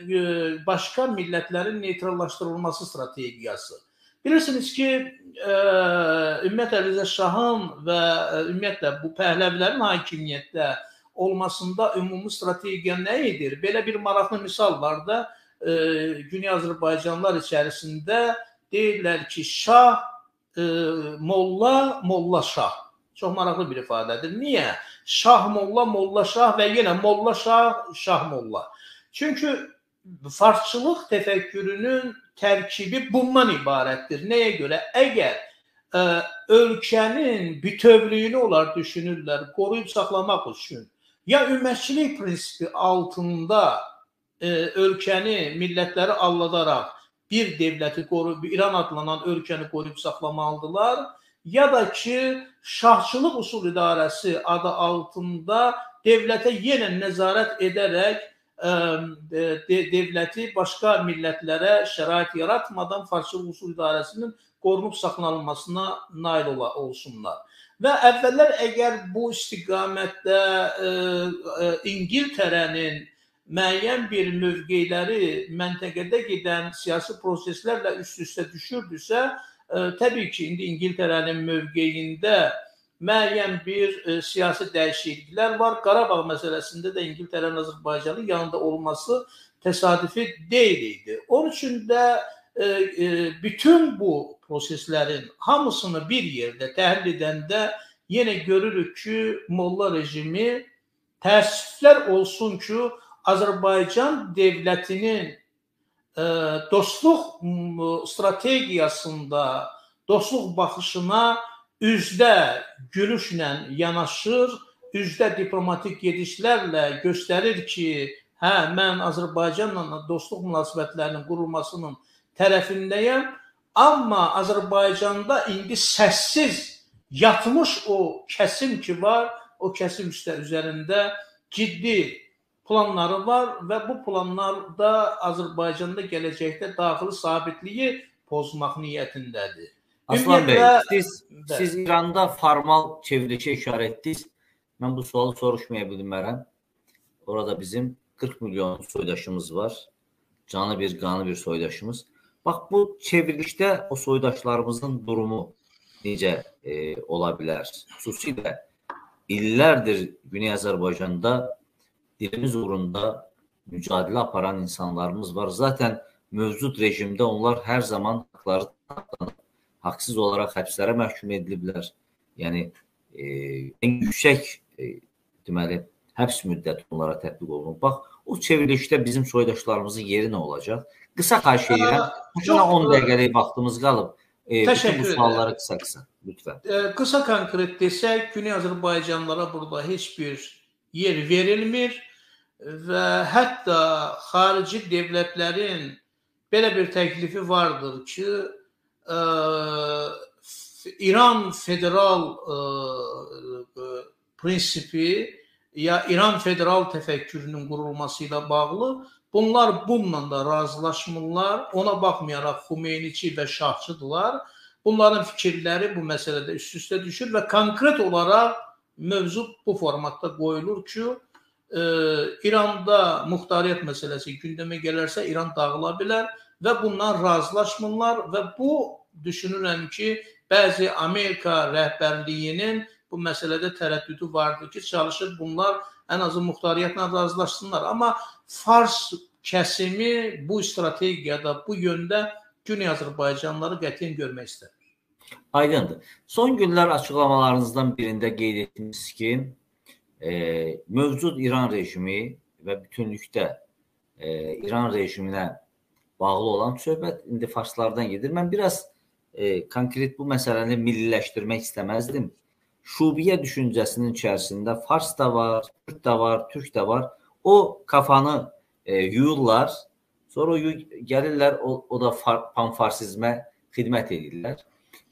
başqa millətlərin neytrallaşdırılması strategiyası. Bilirsiniz ki, ə, ümumiyyətlə Rza Şahın və ümumiyyətlə bu Pəhləvilərin hakimiyyətdə olmasında ümumi strategiya nə edir? Belə bir maraqlı misal var da, e, Güney Azərbaycanlılar içərisində deyirlər ki, Şah, e, Molla, Molla Şah. Çox maraqlı bir ifadədir. Niyə? Şah Molla, Molla Şah və yenə Molla Şah, Şah Molla. Çünki farsçılıq təfəkkürünün tərkibi bundan ibarətdir. Nəyə görə? Əgər ə, ölkənin bütövlüyünü onlar düşünürlər, qoruyub saxlamaq üçün, ya ümmətçilik prinsipi altında e, ölkəni, millətləri alladaraq bir dövləti qoruyub, İran adlanan ölkəni qoruyub saxlamalıdırlar, ya da ki, şahçılıq usul idarəsi adı altında dövlətə yenə nəzarət edərək e, de, dövləti başqa millətlərə şərait yaratmadan farsçılıq usul idarəsinin qorunub saxlanılmasına nail ola, olsunlar. Və əvvəllər əgər bu istiqamətdə e, e, İngiltərənin müəyyən bir mövqeləri məntəqədə gedən siyasi proseslərlə üst-üstə düşürdüsə, e, təbii ki, indi İngiltərənin mövqeyində müəyyən bir e, siyasi dəyişikliklər var. Qarabağ məsələsində də İngiltərənin Azərbaycanın yanında olması təsadüfi deyil idi. Onun üçün də e, e, bütün bu proseslərin hamısını bir yerdə təhlil edəndə yenə görürük ki, Molla rejimi təəssüflər olsun ki, Azərbaycan dövlətinin e, dostluq strategiyasında, dostluq baxışına üzdə gülüşlə yanaşır, üzdə diplomatik gedişlərlə göstərir ki, hə, mən Azərbaycanla dostluq münasibətlərinin qurulmasının tərəfindəyəm. Amma Azərbaycanda indi səssiz yatmış o kəsim ki var, o kəsim üzərində ciddi planları var və bu planlarda Azərbaycanda gələcəkdə daxili sabitliyi pozmaq niyyətindədir. Aslan bəy, siz, siz İranda formal çevrilişə işarə etdiniz. Mən bu sualı soruşmaya bilmərəm. Orada bizim qırx milyon soydaşımız var. Canı bir, qanı bir soydaşımız. Bax, bu çevrilişdə o soydaşlarımızın durumu necə e, ola bilər? Xüsusilə illərdir Güney Azərbaycanda dilimiz uğrunda mücadilə aparan insanlarımız var. Zaten mövcud rejimdə onlar hər zaman haqları tapdanıb, haqsız olaraq həbslərə məhkum ediliblər. Yəni, e, en yüksək e, deməli, həbs müddəti onlara tətbiq olunub. Bax, o çevrilişdə bizim soydaşlarımızın yeri nə olacaq? Qısa xahiş edirəm. Buna on dəqiqəlik vaxtımız qalıb. E, bütün bu sualları qısa-qısa, lütfən. E, qısa konkret desək, Güney Azərbaycanlılara burada heç bir yer verilmir və hətta xarici dövlətlərin belə bir təklifi vardır ki, e, İran federal e, prinsipi ya İran federal təfəkkürünün qurulması ilə bağlı bunlar bununla da razılaşmırlar. Ona baxmayaraq Xumeyniçi və Şahçıdırlar. Bunların fikirləri bu məsələdə üst-üstə düşür və konkret olaraq mövzu bu formatda qoyulur ki, e, İranda muxtariyyət məsələsi gündəmə gələrsə İran dağıla bilər və bundan razılaşmırlar və bu düşünürəm ki, bəzi Amerika rəhbərliyinin bu məsələdə tərəddüdü vardır ki, çalışır bunlar ən azı muxtariyyətlə razılaşsınlar. Amma Fars kəsimi bu strategiyada, bu yöndə Güney Azərbaycanlıları qətiyyən görmək istəmir. Aydındır. Son günlər açıqlamalarınızdan birində qeyd etdiniz ki, e, mövcud İran rejimi və bütünlükdə e, İran rejiminə bağlı olan söhbət indi farslardan gedir. Mən biraz e, konkret bu məsələni milliləşdirmək istəməzdim. Şubiyyə düşüncəsinin içərisində Fars da var, Türk da var, Türk də var. O kafanı e, yuyurlar, sonra o, gəlirlər, o, o da panfarsizmə xidmət edirlər.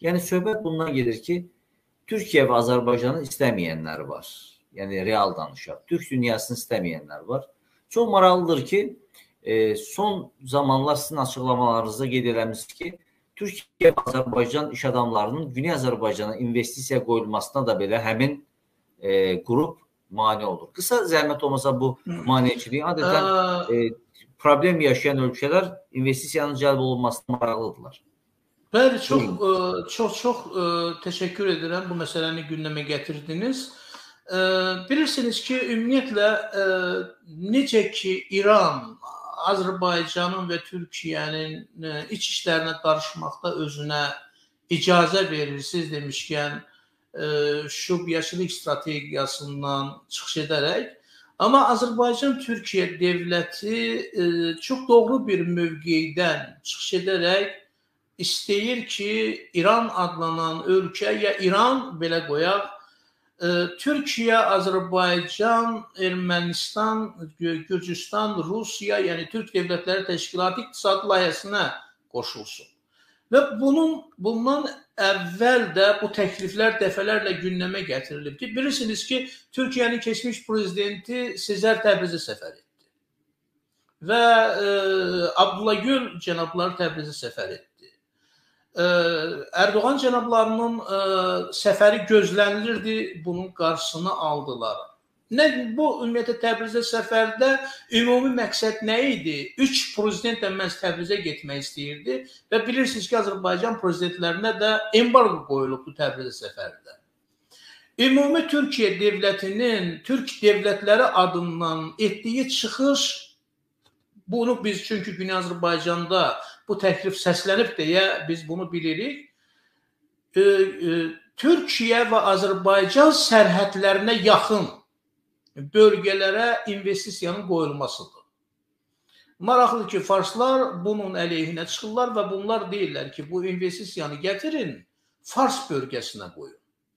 Yəni söhbət bundan gedir ki, Türkiyə və Azərbaycanı istəməyənlər var. Yəni real danışaq. Türk dünyasını istəməyənlər var. Çox maraqlıdır ki, e, son zamanlar sizin açıqlamalarınızda qeyd eləmişsiniz ki, Türkiyə və Azərbaycan iş adamlarının Güney Azərbaycana investisiya qoyulmasına da belə həmin e, qrup mane olur. Qısa zəhmət olmasa bu maneçiliyi adətən e, problem yaşayan ölkələr investisiyanın cəlb olunmasına maraqlıdırlar. Bəli, çox çox çox təşəkkür edirəm bu məsələni gündəmə gətirdiniz. Bilirsiniz ki, ümumiyyətlə necə ki İran Azərbaycanın və Türkiyənin iç işlərinə qarışmaqda özünə icazə verir, siz demişkən şubiyyəçilik strategiyasından çıxış edərək, amma Azərbaycan-Türkiyə dövləti çox doğru bir mövqeydən çıxış edərək istəyir ki, İran adlanan ölkə, ya İran, belə qoyaq, Türkiyə, Azərbaycan, Ermənistan, Gürcüstan, Rusiya, yəni Türk Dövlətləri Təşkilatı İqtisadi Layihəsinə qoşulsun. Və bunun, bundan əvvəl də bu təkliflər dəfələrlə gündəmə gətirilibdir. Bilirsiniz ki, Türkiyənin keçmiş prezidenti Sezer Təbrizi səfər etdi. Və Abdullah Gül cənabları Təbrizi səfər etdi. Erdoğan cənablarının səfəri gözlənilirdi, bunun qarşısını aldılar. Nə, bu ümumiyyətlə Təbrizə səfərdə ümumi məqsəd nə idi? Üç prezident də məhz Təbrizə getmək istəyirdi və bilirsiniz ki, Azərbaycan prezidentlərinə də embargo qoyulubdu Təbrizə səfərdə. Ümumi Türkiyə dövlətinin Türk dövlətləri adından etdiyi çıxış, bunu biz çünki Güney Azərbaycanda bu təklif səslənib deyə biz bunu bilirik. E, e, Türkiyə və Azərbaycan sərhədlərinə yaxın bölgələrə investisiyanın qoyulmasıdır. Maraqlıdır ki, farslar bunun əleyhinə çıxırlar və bunlar deyirlər ki, bu investisiyanı gətirin, Fars bölgəsinə qoyun.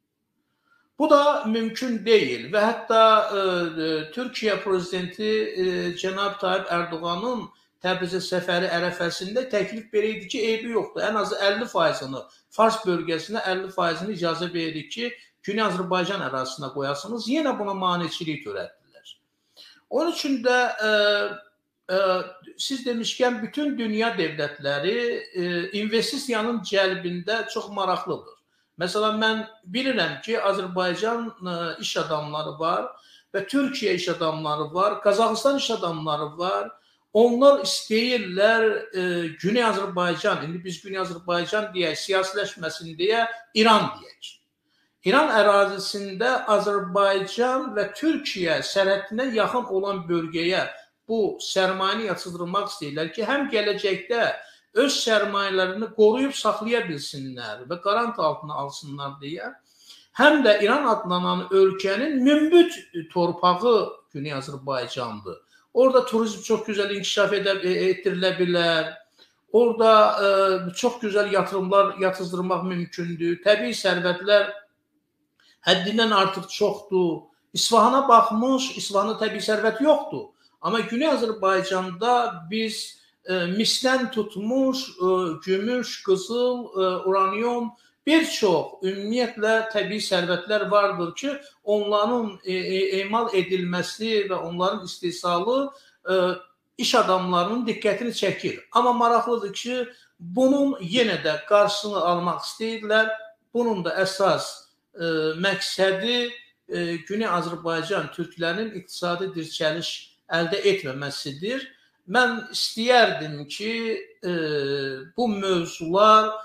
Bu da mümkün deyil və hətta e, Türkiyə prezidenti e, cənab Tayyip Erdoğan'ın Təbrizə səfəri ərəfəsində təklif verirdi ki, eybi yoxdur. Ən azı əlli faizini Fars bölgəsinə, əlli faizini icazə verir ki, Güney Azərbaycan ərazisinə qoyasınız. Yenə buna maneçilik törətdilər. Onun üçün də e, e, siz demişkən bütün dünya dövlətləri e, investisiyanın cəlbində çox maraqlıdır. Məsələn, mən bilirəm ki, Azərbaycan e, iş adamları var və Türkiyə iş adamları var, Qazaxıstan iş adamları var. Onlar istəyirlər e, Güney Azərbaycan, indi biz Güney Azərbaycan deyək, siyasiləşməsin deyə İran deyək. İran ərazisində Azərbaycan və Türkiyə sərhədinə yaxın olan bölgəyə bu sərmayəni yatızdırmaq istəyirlər ki, həm gələcəkdə öz sərmayələrini qoruyub saxlaya bilsinlər və qarant altına alsınlar deyə, həm də İran adlanan ölkənin münbüt torpağı Güney Azərbaycandır. Orada turizm çox gözəl inkişaf etdirilə bilər. Orada e, çox gözəl yatırımlar yatızdırmaq mümkündür. Təbii sərvətlər həddindən artıq çoxdur. İsfahana baxmış, İsfahanda təbii sərvət yoxdur. Amma Güney Azərbaycanda biz e, misdən tutmuş, e, gümüş, qızıl, e, uranyum, bir çox ümumiyyətlə təbii sərvətlər vardır ki, onların e, e, emal edilməsi və onların istehsalı e, iş adamlarının diqqətini çəkir. Amma maraqlıdır ki, bunun yenə də qarşısını almaq istəyirlər. Bunun da əsas e, məqsədi e, Güney Azərbaycan türklərinin iqtisadi dirçəliş əldə etməməsidir. Mən istəyərdim ki, e, bu mövzular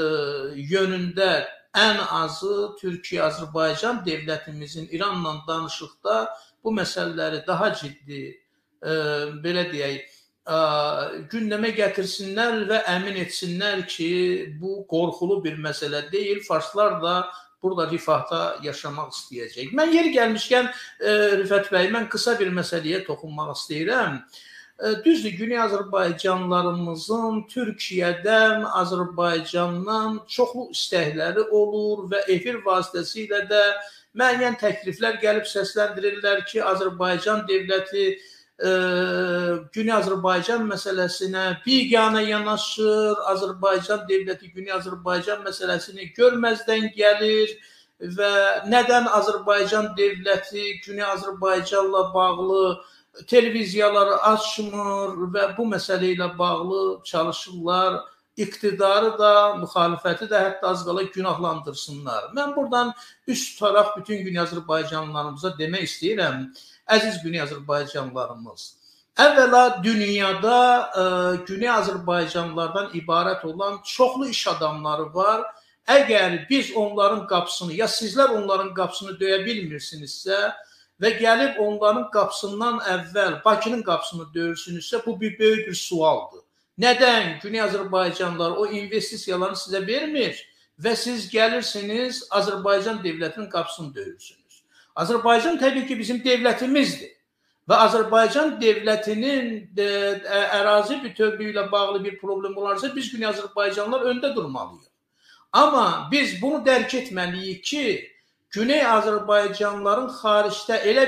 yönündə ən azı Türkiyə-Azərbaycan dövlətimizin İranla danışıqda bu məsələləri daha ciddi, e, belə deyək, e, gündəmə gətirsinlər və əmin etsinlər ki, bu qorxulu bir məsələ deyil. Farslar da burada rifahda yaşamaq istəyəcək. Mən yeri gəlmişkən, e, Rüfət bəy, mən qısa bir məsələyə toxunmaq istəyirəm. Düzdür, Güney Azərbaycanlarımızın Türkiyədən, Azərbaycandan çoxlu istəkləri olur və efir vasitəsilə də müəyyən təkliflər gəlib səsləndirirlər ki, Azərbaycan dövləti e, Güney Azərbaycan məsələsinə biganə yanaşır, Azərbaycan dövləti Güney Azərbaycan məsələsini görməzdən gəlir və nədən Azərbaycan dövləti Güney Azərbaycanla bağlı televiziyaları açmır və bu məsələ ilə bağlı çalışırlar iqtidarı da, müxalifəti də hətta az qala günahlandırsınlar. Mən buradan üst tutaraq bütün Güney Azərbaycanlılarımıza demək istəyirəm, əziz Güney Azərbaycanlılarımız, əvvəla dünyada e, Güney Azərbaycanlılardan ibarət olan çoxlu iş adamları var. Əgər biz onların qapısını, ya sizlər onların qapısını döyə bilmirsinizsə və gəlib onların qapısından əvvəl Bakının qapısını döyürsünüzsə, bu bir böyük bir sualdır. Nədən Güney Azərbaycanlılar o investisiyalarını sizə vermir və siz gəlirsiniz Azərbaycan dövlətinin qapısını döyürsünüz? Azərbaycan təbii ki bizim dövlətimizdir və Azərbaycan dövlətinin də, ə, ərazi bütövlüyü ilə bağlı bir problem olarsa biz Güney Azərbaycanlılar öndə durmalıyıq. Amma biz bunu dərk etməliyik ki, Güney Azərbaycanlıların xaricdə elə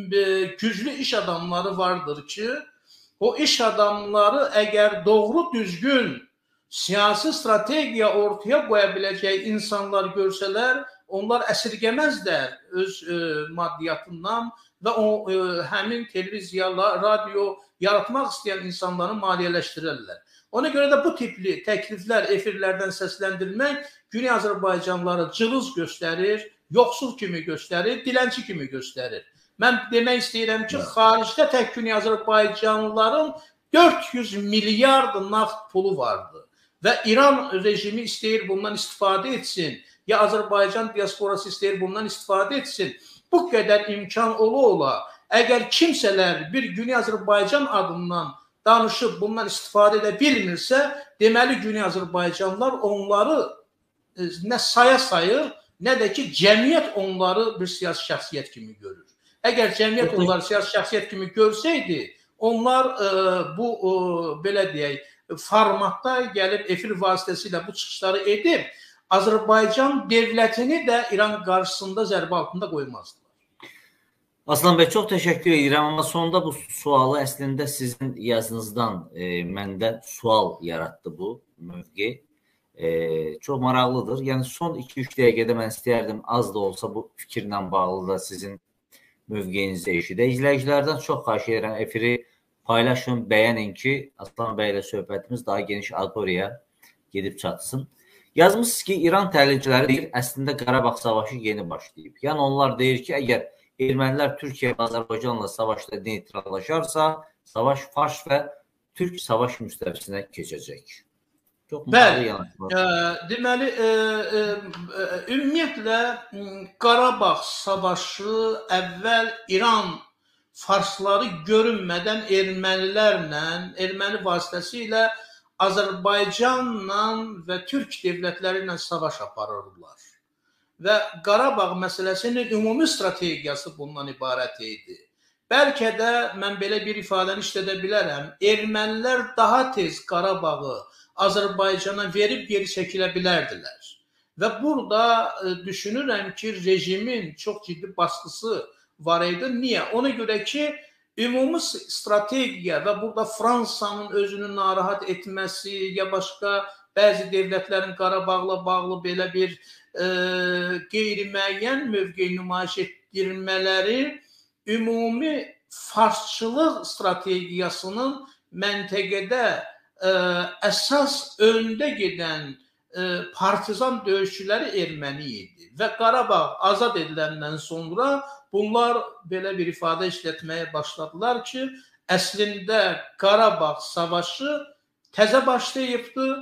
güclü iş adamları vardır ki, o iş adamları əgər doğru düzgün siyasi strategiya ortaya qoya biləcək insanlar görsələr, onlar əsirgəməzlər öz e, maddiyyatından və o e, həmin televiziyalar, radio yaratmaq istəyən insanları maliyyələşdirərlər. Ona görə də bu tipli təkliflər, efirlərdən səsləndirmək Güney Azərbaycanlıları cılız göstərir, yoxsul kimi göstərir, dilənçi kimi göstərir. Mən demək istəyirəm ki, xaricdə tək Güney Azərbaycanlıların dörd yüz milyard nağd pulu vardı və İran rejimi istəyir bundan istifadə etsin, ya Azərbaycan diasporası istəyir bundan istifadə etsin. Bu qədər imkan ola-ola, əgər kimsələr bir Güney Azərbaycan adından danışıb bundan istifadə edə bilmirsə, deməli Güney Azərbaycanlılar onları nə saya sayır, nə də ki, cəmiyyət onları bir siyasi şəxsiyyət kimi görür. Əgər cəmiyyət onları siyasi şəxsiyyət kimi görsəydi, onlar e, bu e, belə deyək, formatda gəlib efir vasitəsilə bu çıxışları edib, Azərbaycan dövlətini də İran qarşısında zərbə altında qoymazdılar. Aslan bəy, çox təşəkkür edirəm, amma sonda bu sualı əslində sizin yazınızdan e, məndə sual yaratdı bu mövqe. E, çox maraqlıdır. Yəni son iki üç dəqiqədə mən istəyərdim az da olsa bu fikirlə bağlı da sizin mövqeyinizi eşidək. İzləyicilərdən çox xahiş edirəm, efiri paylaşın, bəyənin ki, Aslan bəy ilə söhbətimiz daha geniş auditoriyaya gedib çatsın. Yazmışsınız ki, İran təhlilçiləri deyir, əslində Qarabağ savaşı yeni başlayıb. Yəni onlar deyir ki, əgər ermənilər Türkiyə və Azərbaycanla savaşda neytrallaşarsa, savaş Fars və Türk savaş müstəvisinə keçəcək. Çox Bəli, e, deməli, e, e, ümumiyyətlə Qarabağ savaşı əvvəl İran Farsları görünmədən ermənilərlə, erməni vasitəsilə Azərbaycanla və Türk dövlətləri ilə savaş aparırlar. Və Qarabağ məsələsinin ümumi strategiyası bundan ibarət idi. Bəlkə də mən belə bir ifadəni işlədə bilərəm. Ermənilər daha tez Qarabağı Azərbaycana verib geri çəkilə bilərdilər. Və burada e, düşünürəm ki, rejimin çox ciddi baskısı var idi. Niyə? Ona görə ki, ümumi strategiya və burada Fransanın özünü narahat etməsi, ya başqa bəzi dövlətlərin Qarabağla bağlı belə bir e, qeyri-müəyyən mövqe nümayiş etdirmələri ümumi farsçılıq strategiyasının məntəqədə e, əsas öndə gedən e, partizan döyüşçüləri erməni idi. Və Qarabağ azad ediləndən sonra bunlar belə bir ifadə işlətməyə başladılar ki, əslində Qarabağ savaşı təzə başlayıbdı.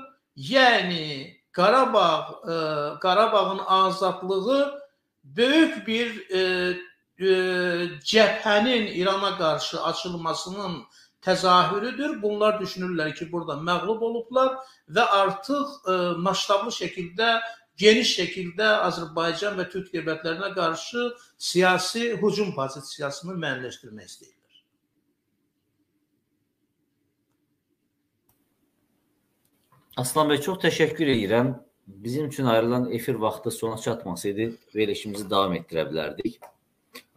Yəni Qarabağ, e, Qarabağın azadlığı böyük bir e, e, cəbhənin İrana qarşı açılmasının təzahürüdür. Bunlar düşünürlər ki, burada məğlub olublar və artıq e, maştablı şəkildə, geniş şəkildə Azərbaycan və Türk dövlətlərinə qarşı siyasi hücum pozisiyasını müəyyənləşdirmək istəyirlər. Aslan bəy, çox təşəkkür edirəm. Bizim üçün ayrılan efir vaxtı sona çatmasaydı, verilişimizi davam etdirə bilərdik.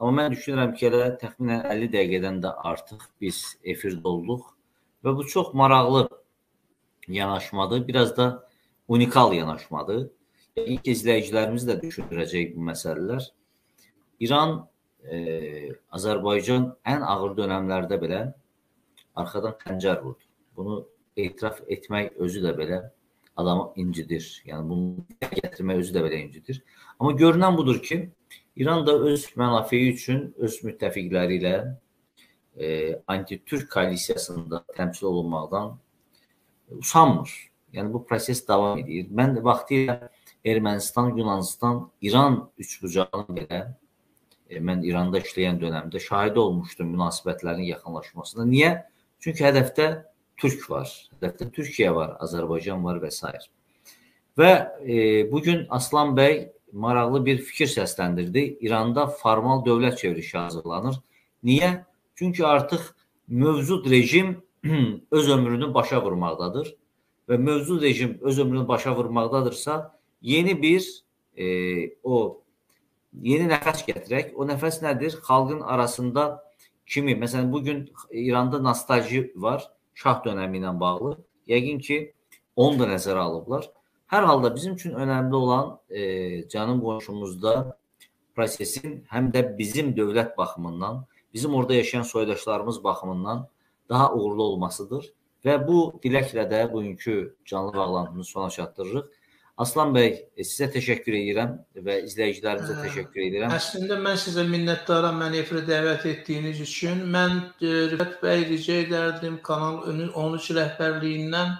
Amma mən düşünürəm ki, elə təxminən əlli dəqiqədən də artıq biz efirdə olduq və bu çox maraqlı yanaşmadır, biraz da unikal yanaşmadır. İlk izləyicilərimiz də düşündürəcək bu məsələlər. İran, e, Azərbaycan ən ağır dönəmlərdə belə arxadan xəncər vurdu. Bunu etiraf etmək özü də belə adamı incidir. Yəni bunu gətirmək özü də belə incidir. Amma görünən budur ki, İran da öz mənafeyi üçün öz müttəfiqləri ilə e, anti-Türk koalisiyasında təmsil olunmaqdan usanmır. Yəni bu proses davam edir. Mən də vaxtilə Ermənistan, Yunanistan, İran üçbucağının belə e, mən İranda işləyən dönəmdə şahid olmuşdum münasibətlərin yaxınlaşmasına. Niyə? Çünki hədəfdə Türk var, hədəfdə Türkiyə var, Azərbaycan var və s. Və e, bugün Aslan bəy maraqlı bir fikir səsləndirdi. İranda formal dövlət çevrilişi hazırlanır. Niyə? Çünki artıq mövcud rejim öz ömrünü başa vurmaqdadır. Və mövcud rejim öz ömrünü başa vurmaqdadırsa, yeni bir e, o yeni nəfəs gətirək. O nəfəs nədir? Xalqın arasında kimi? Məsələn, bugün İranda nostalji var, şah dönəmi ilə bağlı. Yəqin ki, onu da nəzərə alıblar. Hər halda bizim üçün önəmli olan e, canım qonşumuzda prosesin həm də bizim dövlət baxımından, bizim orada yaşayan soydaşlarımız baxımından daha uğurlu olmasıdır. Və bu diləklə də bugünkü canlı bağlantımızı sona çatdırırıq. Aslan bəy, sizə təşəkkür edirəm və izləyicilərimizə təşəkkür edirəm. Əslində mən sizə minnətdaram məni efirə dəvət etdiyiniz üçün. Mən Rifət bəy rica edərdim Kanal on üç rəhbərliyindən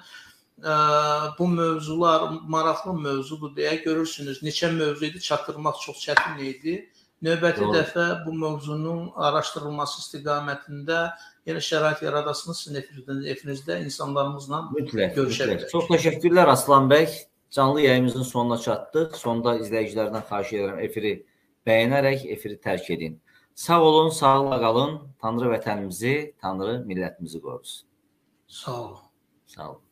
bu mövzular maraqlı mövzudur deyə görürsünüz. Neçə mövzu idi, çatdırmaq çox çətin idi. Növbəti Doğru. dəfə bu mövzunun araşdırılması istiqamətində yenə şərait yaradasınız sizin efirinizdə insanlarımızla mütləq, görüşə mütləq. Çox təşəkkürlər Aslan bəy. Canlı yayımızın sonuna çatdıq. Sonda izləyicilərdən xahiş edirəm efiri bəyənərək efiri tərk edin. Sağ olun, sağlıqla qalın. Tanrı vətənimizi, Tanrı millətimizi qorusun. Sağ olun. Sağ olun.